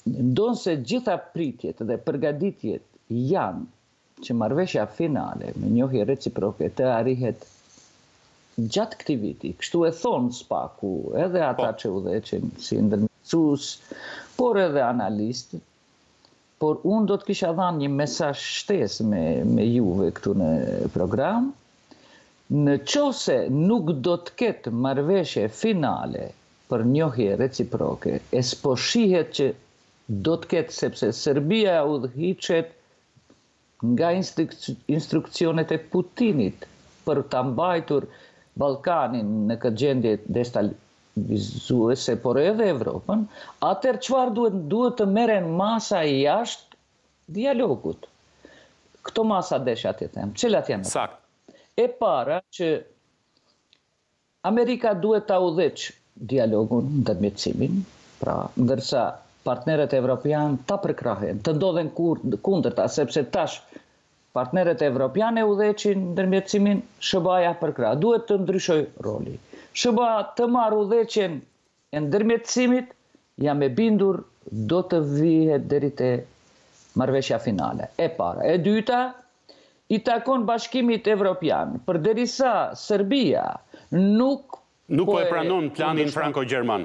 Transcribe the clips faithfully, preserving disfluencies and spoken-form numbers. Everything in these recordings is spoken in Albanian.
ndonë se gjitha pritjet dhe përgatitjet janë që marrëveshja finale me njohje reciproke të arrihet gjatë këtij viti. Kështu e thonë spaku edhe ata që udhëheqin si ndërmjetësues, por edhe analistët. Por unë do të kisha dhënë një mesazh shtesë me, me juve këtu në program. Në qoftë se nuk do të ketë marrëveshje finale për njohje reciproke, e s'po shihet që do të ketë, sepse Serbia udhëhiqet nga instruksionet e Putinit për ta mbajtur Ballkanin në këtë gjendje destabilizuese, por edhe Evropën, atëherë çfarë duhet duhet të merren masa jashtë dialogut. Këto masa desha të them, cilat janë? Sakt. E para që Amerika duhet ta udhëheqë dialogun, ndërmjetësimin, pra ndërsa partnerët evropian ta përkrahen, të ndodhen kundërta, sepse tash partnerët evropian e udhëheqin ndërmjetësimin, S B A-ja përkrah. Duhet të ndryshoj roli. S B A të marrë udhëheqjen e ndërmjetësimit, jam e bindur do të vihet deri te marrëveshja finale. E para. E dyta, i takon Bashkimit Evropian, përderisa Serbia nuk Nuk po e pranon planin franko-gjerman.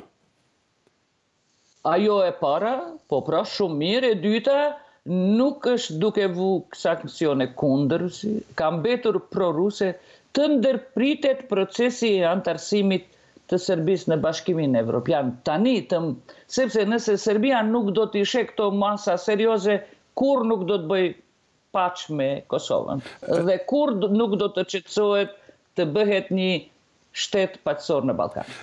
Ajo e para, po pra shumë mirë. E dyta, nuk është duke vu sanksione kundër, ka mbetur pro-ruse, të ndërpritet procesi i antarësimit të Serbisë në Bashkimin Evropian. Tani, të, sepse nëse Serbia nuk do të ishe këto masa serioze, kur nuk do të bëj paq me Kosovën. Dhe kur nuk do të qetësohet të bëhet një shtet paqësor në Ballkan.